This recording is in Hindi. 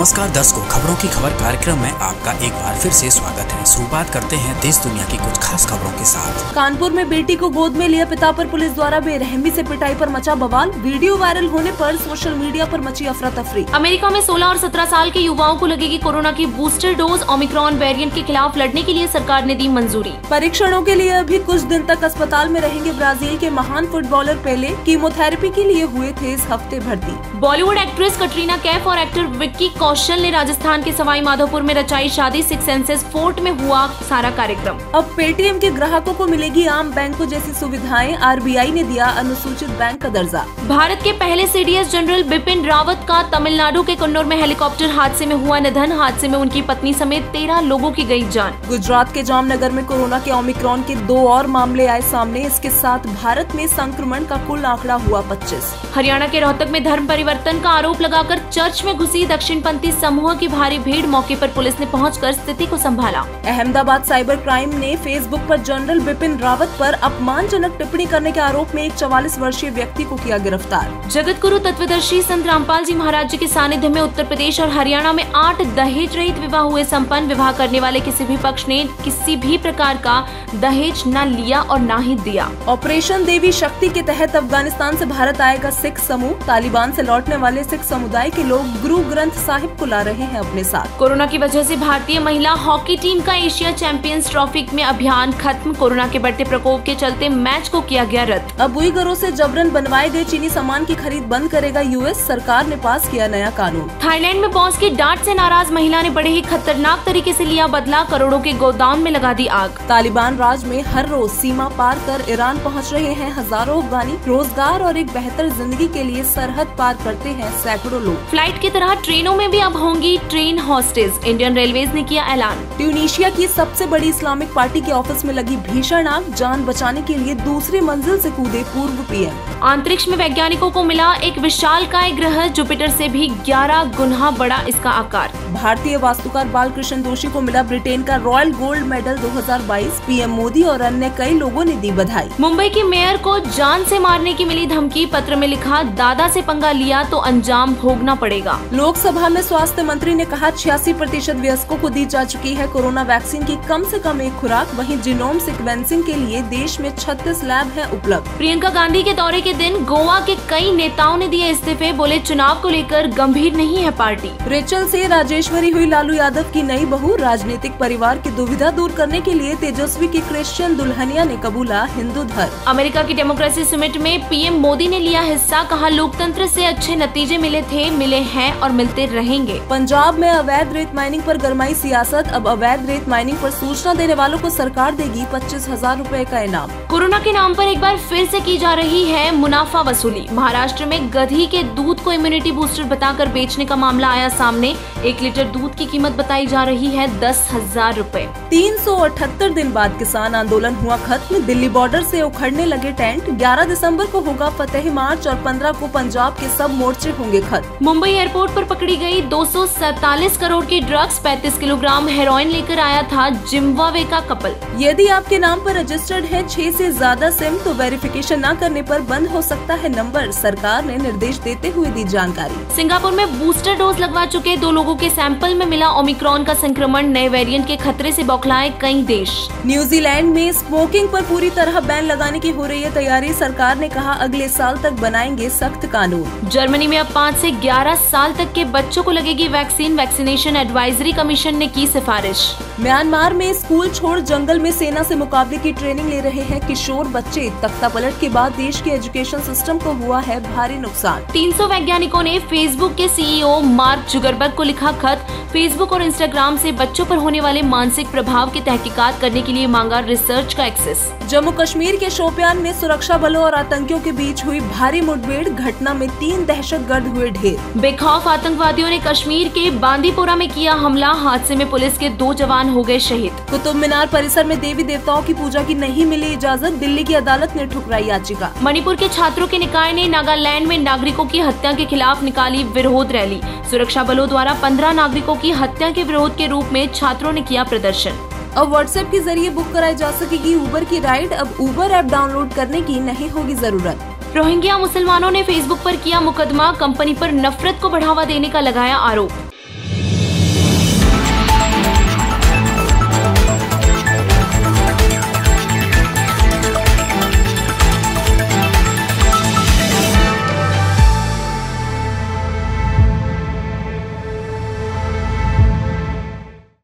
नमस्कार दर्शकों, खबरों की खबर कार्यक्रम में आपका एक बार फिर से स्वागत है। शुरुआत करते हैं देश दुनिया की कुछ खास खबरों के साथ। कानपुर में बेटी को गोद में लिया पिता पर पुलिस द्वारा बेरहमी से पिटाई पर मचा बवाल। वीडियो वायरल होने पर सोशल मीडिया पर मची अफरा तफरी। अमेरिका में 16 और 17 साल के युवाओं को लगेगी कोरोना की बूस्टर डोज। ओमिक्रॉन वेरिएंट के खिलाफ लड़ने के लिए सरकार ने दी मंजूरी। परीक्षणों के लिए अभी कुछ दिन तक अस्पताल में रहेंगे ब्राजील के महान फुटबॉलर पेले। कीमोथेरेपी के लिए हुए थे इस हफ्ते भर्ती। बॉलीवुड एक्ट्रेस कटरीना कैफ और एक्टर विक्की कौशल ने राजस्थान के सवाई माधोपुर में रचाई शादी। सिक्स सेंसेस फोर्ट में हुआ सारा कार्यक्रम। अब पेटीएम के ग्राहकों को मिलेगी आम बैंकों जैसी सुविधाएं। आरबीआई ने दिया अनुसूचित बैंक का दर्जा। भारत के पहले सीडीएस जनरल बिपिन रावत का तमिलनाडु के कन्नौर में हेलीकॉप्टर हादसे में हुआ निधन। हादसे में उनकी पत्नी समेत 13 लोगों की गई जान। गुजरात के जामनगर में कोरोना के ओमिक्रॉन के 2 और मामले आए सामने। इसके साथ भारत में संक्रमण का कुल आंकड़ा हुआ 25। हरियाणा के रोहतक में धर्म परिवर्तन का आरोप लगाकर चर्च में घुसी दक्षिणपंथी समूह की भारी भीड़। मौके पर पुलिस ने पहुंचकर स्थिति को संभाला। अहमदाबाद साइबर क्राइम ने फेसबुक पर जनरल बिपिन रावत पर अपमानजनक टिप्पणी करने के आरोप में एक 44 वर्षीय व्यक्ति को किया गिरफ्तार। जगत गुरु तत्वदर्शी संत रामपाल जी महाराज जी के सानिध्य में उत्तर प्रदेश और हरियाणा में 8 दहेज रहित विवाह हुए संपन्न। विवाह करने वाले किसी भी पक्ष ने किसी भी प्रकार का दहेज न लिया और न ही दिया। ऑपरेशन देवी शक्ति के तहत अफगानिस्तान से भारत आएगा सिख समूह। तालिबान से लौटने वाले सिख समुदाय के लोग गुरु ग्रंथ साहिब को ला रहे हैं अपने साथ। कोरोना की वजह से भारतीय महिला हॉकी टीम का एशिया चैंपियंस ट्रॉफी में अभियान खत्म। कोरोना के बढ़ते प्रकोप के चलते मैच को किया गया रद्द। अब उइगरों से जबरन बनवाए गए चीनी सामान की खरीद बंद करेगा यूएस। सरकार ने पास किया नया कानून। थाईलैंड में बॉस की डांट से नाराज महिला ने बड़े ही खतरनाक तरीके से लिया बदला। करोड़ों के गोदाम में लगा दी आग। तालिबान राज में हर रोज सीमा पार कर ईरान पहुंच रहे हैं हजारों अफगानी। रोजगार और एक बेहतर जिंदगी के लिए सरहद पार करते हैं सैकड़ों लोग। फ्लाइट की तरह ट्रेनों में भी अब होंगी ट्रेन हॉस्टेस। इंडियन रेलवेज ने किया ऐलान। ट्यूनीशिया की सबसे बड़ी इस्लामिक पार्टी के ऑफिस में लगी भीषण आग। जान बचाने के लिए दूसरी मंजिल से कूदे पूर्व पीएम। अंतरिक्ष में वैज्ञानिकों को मिला एक विशालकाय ग्रह। जुपिटर से भी 11 गुना बड़ा इसका आकार। भारतीय वास्तुकार बालकृष्ण दोषी को मिला ब्रिटेन का royal gold medal 2022। PM Modi और अन्य कई लोगों ने दी बधाई। मुंबई के मेयर को जान से मारने की मिली धमकी। पत्र में लिखा, दादा से पंगा लिया तो अंजाम भोगना पड़ेगा। लोकसभा में स्वास्थ्य मंत्री ने कहा 86% वयस्कों को दी जा चुकी है कोरोना वैक्सीन की कम से कम एक खुराक। वहीं जीनोम सीक्वेंसिंग के लिए देश में 36 लैब हैं उपलब्ध। प्रियंका गांधी के दौरे के दिन गोवा के कई नेताओं ने दिए इस्तीफे। बोले चुनाव को लेकर गंभीर नहीं है पार्टी। रेचल से राजेश्वरी हुई लालू यादव की नई बहू। राजनीतिक परिवार की दुविधा दूर करने के लिए तेजस्वी की क्रिश्चियन दुल्हनिया ने कबूला हिंदू धर्म। अमेरिका की डेमोक्रेसी समिट में पीएम मोदी ने लिया हिस्सा। कहा लोकतंत्र से अच्छे नतीजे मिले थे, मिले हैं और मिलते रहेंगे। पंजाब में अवैध रेत माइनिंग पर गरमाई सियासत। अब अवैध रेत माइनिंग पर सूचना देने वालों को सरकार देगी 25,000 रूपए का इनाम। कोरोना के नाम पर एक बार फिर से की जा रही है मुनाफा वसूली। महाराष्ट्र में गधी के दूध को इम्यूनिटी बूस्टर बताकर बेचने का मामला आया सामने। 1 लीटर दूध की कीमत बताई जा रही है 10,000 रूपए। 378 दिन बाद किसान आंदोलन हुआ खत्म। दिल्ली बॉर्डर से उखड़ने लगे टेंट। 11 दिसंबर को होगा फतेह मार्च और 15 को पंजाब के सब मोर्चे होंगे खत्म। मुंबई एयरपोर्ट पर पकड़ी गई 247 करोड़ की ड्रग्स। 35 किलोग्राम हेरोइन लेकर आया था जिम्बाब्वे का कपल। यदि आपके नाम पर रजिस्टर्ड है 6 से ज्यादा सिम तो वेरिफिकेशन न करने पर बंद हो सकता है नंबर। सरकार ने निर्देश देते हुए दी जानकारी। सिंगापुर में बूस्टर डोज लगवा चुके 2 लोगों के सैंपल में मिला ओमिक्रॉन का संक्रमण। नए वेरिएंट के खतरे से बौखलाए कई देश। न्यूजीलैंड में स्मोकिंग पर पूरी तरह बैन लगाने की हो रही है तैयारी। सरकार ने कहा अगले साल तक बनाएंगे सख्त कानून। जर्मनी में अब 5 से 11 साल तक के बच्चों को लगेगी वैक्सीन। वैक्सीनेशन एडवाइजरी कमीशन ने की सिफारिश। म्यांमार में स्कूल छोड़ जंगल में सेना से मुकाबले की ट्रेनिंग ले रहे हैं किशोर बच्चे। तख्ता पलट के बाद देश के एजुकेशन सिस्टम को हुआ है भारी नुकसान। 300 वैज्ञानिकों ने फेसबुक के सीईओ मार्क जुगरबर्ग को लिखा खत। फेसबुक और इंस्टाग्राम से बच्चों पर होने वाले मानसिक प्रभाव की तहकीकात करने के लिए मांगा रिसर्च का एक्सेस। जम्मू कश्मीर के शोपियान में सुरक्षा बलों और आतंकियों के बीच हुई भारी मुठभेड़। घटना में 3 दहशतगर्द हुए ढेर। बेखौफ आतंकवादियों ने कश्मीर के बांदीपोरा में किया हमला। हादसे में पुलिस के 2 जवान हो गए शहीद। कुतुब मीनार परिसर में देवी देवताओं की पूजा की नहीं मिली इजाजत। दिल्ली की अदालत ने ठुकराई याचिका। मणिपुर के छात्रों के निकाय ने नागालैंड में नागरिकों की हत्या के खिलाफ निकाली विरोध रैली। सुरक्षा बलों द्वारा 15 नागरिकों की हत्या के विरोध के रूप में छात्रों ने किया प्रदर्शन। अब व्हाट्सएप के जरिए बुक कराई जा सकेगी उबर की राइड। अब उबर ऐप डाउनलोड करने की नहीं होगी जरूरत। रोहिंग्या मुसलमानों ने फेसबुक पर किया मुकदमा। कंपनी पर नफरत को बढ़ावा देने का लगाया आरोप।